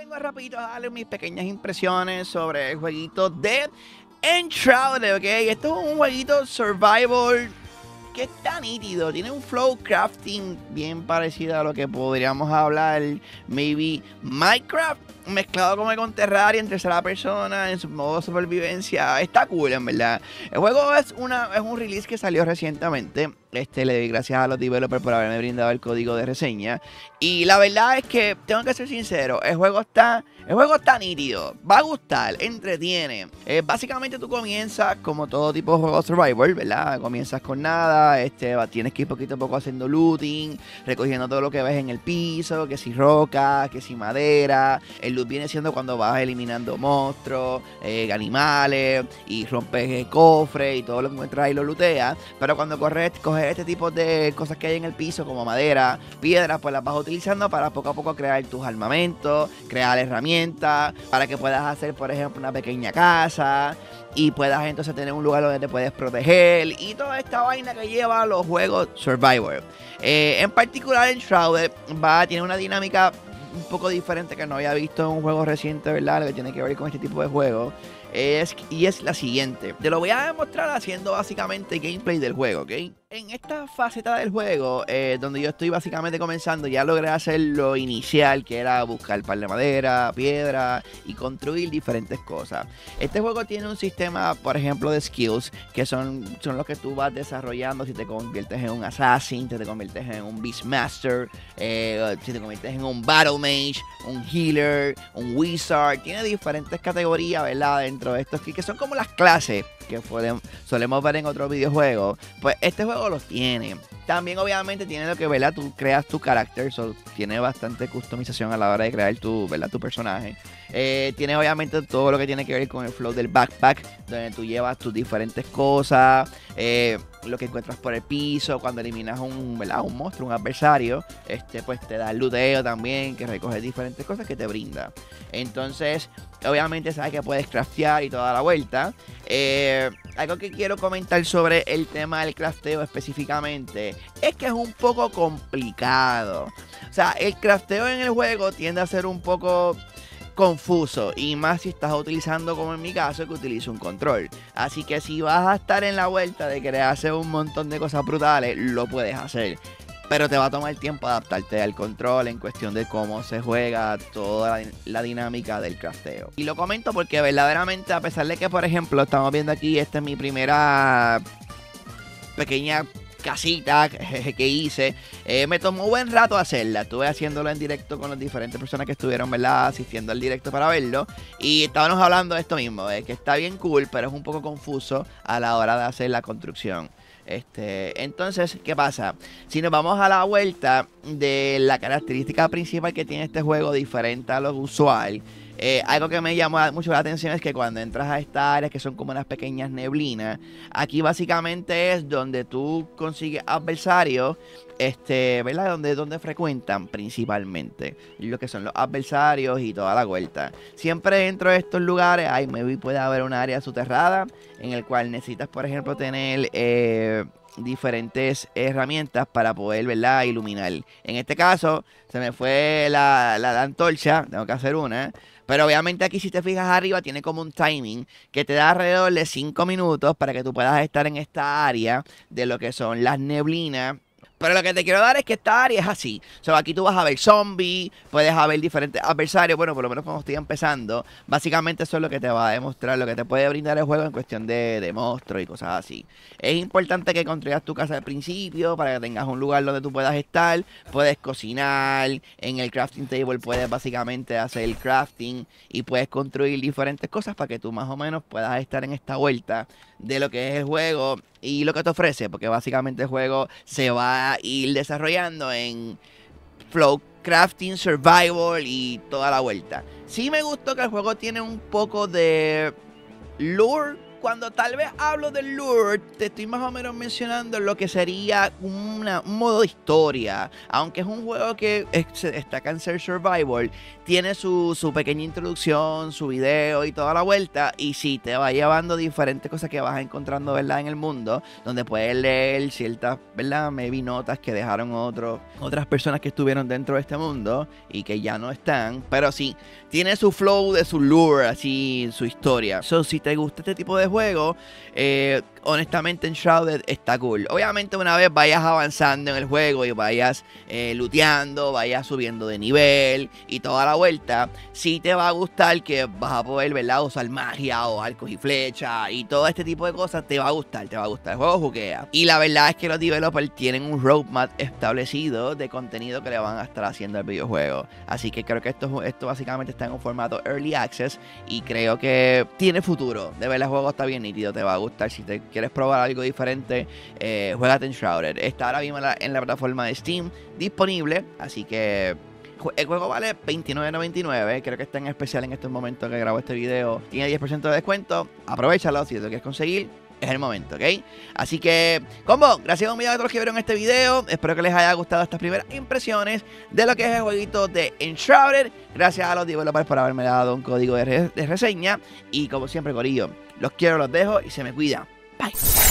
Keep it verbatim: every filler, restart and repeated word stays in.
vengo rapidito a darle mis pequeñas impresiones sobre el jueguito de Enshrouded, ¿ok? Esto es un jueguito survival que está nítido, tiene un flow crafting bien parecido a lo que podríamos hablar, maybe Minecraft, mezclado como con Terraria en tercera persona, en su modo de supervivencia. Está cool, en verdad. El juego es, una, es un release que salió recientemente. Este, le doy gracias a los developers por haberme brindado el código de reseña. Y la verdad es que, tengo que ser sincero, el juego está, el juego está nítido. Va a gustar, entretiene. Eh, básicamente tú comienzas como todo tipo de juego survival, ¿verdad? Comienzas con nada, este, tienes que ir poquito a poco haciendo looting, recogiendo todo lo que ves en el piso, que si roca, que si madera. El loot viene siendo cuando vas eliminando monstruos, eh, animales, y rompes el cofre y todo lo que encuentras ahí lo looteas. Pero cuando corres, coges este tipo de cosas que hay en el piso, como madera, piedras, pues las vas utilizando para poco a poco crear tus armamentos, crear herramientas, para que puedas hacer, por ejemplo, una pequeña casa y puedas entonces tener un lugar donde te puedes proteger y toda esta vaina que lleva los juegos Survivor. Eh, en particular, Enshrouded va, tiene una dinámica un poco diferente que no había visto en un juego reciente, ¿verdad? Lo que tiene que ver con este tipo de juegos. Es, y es la siguiente. Te lo voy a demostrar haciendo básicamente gameplay del juego, ¿ok? En esta faceta del juego, eh, donde yo estoy básicamente comenzando, ya logré hacer lo inicial, que era buscar par de madera, piedra y construir diferentes cosas. Este juego tiene un sistema, por ejemplo, de skills, que son, son los que tú vas desarrollando si te conviertes en un assassin, si te conviertes en un beastmaster, eh, si te conviertes en un battle mage, un healer, un wizard. Tiene diferentes categorías, ¿verdad? Dentro de estos que son como las clases que podemos, solemos ver en otros videojuegos. Pues este juego los tiene. También obviamente tiene lo que, ¿verdad? Tú creas tu carácter, so, tiene bastante customización a la hora de crear tu, ¿verdad? Tu personaje. Eh, tiene obviamente todo lo que tiene que ver con el flow del backpack, donde tú llevas tus diferentes cosas, eh, lo que encuentras por el piso, cuando eliminas un, ¿verdad? Un monstruo, un adversario, este, pues te da el looteo también, que recoge diferentes cosas que te brinda. Entonces, obviamente sabes que puedes craftear y toda la vuelta. Eh, algo que quiero comentar sobre el tema del crafteo específicamente es que es un poco complicado. O sea, el crafteo en el juego tiende a ser un poco confuso, y más si estás utilizando, como en mi caso, que utilizo un control. Así que si vas a estar en la vuelta de querer hacer un montón de cosas brutales, lo puedes hacer, pero te va a tomar tiempo adaptarte al control en cuestión de cómo se juega toda la, la dinámica del crafteo. Y lo comento porque verdaderamente, a pesar de que, por ejemplo, estamos viendo aquí, esta es mi primera pequeña casita que hice, eh, me tomó buen rato hacerla. Estuve haciéndolo en directo con las diferentes personas que estuvieron, ¿verdad?, asistiendo al directo para verlo, y estábamos hablando de esto mismo, de que está bien cool, pero es un poco confuso a la hora de hacer la construcción. Este, entonces, ¿qué pasa? Si nos vamos a la vuelta de la característica principal que tiene este juego, diferente a lo usual, eh, algo que me llamó mucho la atención es que cuando entras a estas áreas que son como unas pequeñas neblinas, aquí básicamente es donde tú consigues adversarios, este, ¿verdad? Donde, donde frecuentan principalmente lo que son los adversarios y toda la vuelta. Siempre dentro de estos lugares hay, maybe puede haber un área soterrada en el cual necesitas, por ejemplo, tener eh, diferentes herramientas para poder, ¿verdad?, iluminar. En este caso, se me fue la, la, la antorcha, tengo que hacer una. Pero obviamente aquí, si te fijas arriba, tiene como un timing que te da alrededor de cinco minutos para que tú puedas estar en esta área de lo que son las neblinas. Pero lo que te quiero dar es que esta área es así. O sea, aquí tú vas a ver zombies, puedes haber diferentes adversarios. Bueno, por lo menos cuando estoy empezando, básicamente eso es lo que te va a demostrar, lo que te puede brindar el juego en cuestión de, de monstruos y cosas así. Es importante que construyas tu casa al principio para que tengas un lugar donde tú puedas estar. Puedes cocinar, en el crafting table puedes básicamente hacer el crafting y puedes construir diferentes cosas para que tú más o menos puedas estar en esta vuelta de lo que es el juego y lo que te ofrece, porque básicamente el juego se va a ir desarrollando en flow crafting, survival y toda la vuelta. Sí me gustó que el juego tiene un poco de lore cuando tal vez hablo del lore, te estoy más o menos mencionando lo que sería una, un modo de historia. Aunque es un juego que es, destaca en ser survival, tiene su, su pequeña introducción, su video y toda la vuelta. Y sí, te va llevando diferentes cosas que vas encontrando, ¿verdad?, en el mundo, donde puedes leer ciertas, ¿verdad?, maybe notas que dejaron otros, otras personas que estuvieron dentro de este mundo y que ya no están. Pero sí, tiene su flow de su lore, así, su historia. So, si te gusta este tipo de juego, eh, honestamente Enshrouded está cool. Obviamente una vez vayas avanzando en el juego y vayas eh, looteando, vayas subiendo de nivel y toda la vuelta, sí te va a gustar que vas a poder, ¿verdad?, usar magia o arcos y flechas y todo este tipo de cosas. Te va a gustar, te va a gustar. El juego juquea. Y la verdad es que los developers tienen un roadmap establecido de contenido que le van a estar haciendo al videojuego. Así que creo que esto, esto básicamente está en un formato Early Access y creo que tiene futuro. De verdad el juego está bien nítido, te va a gustar. Si te quieres probar algo diferente, eh, juégate Enshrouded. Está ahora mismo en la, en la plataforma de Steam disponible, así que el juego vale veintinueve noventa y nueve. Creo que está en especial en estos momentos que grabo este video. Tiene diez por ciento de descuento. Aprovechalo si te lo quieres conseguir. Es el momento, ¿ok? Así que, combo, gracias a un millón a todos los que vieron este video. Espero que les haya gustado estas primeras impresiones de lo que es el jueguito de Enshrouded. Gracias a los developers por haberme dado un código de, re de reseña. Y como siempre, corillo, los quiero, los dejo y se me cuida. Bye.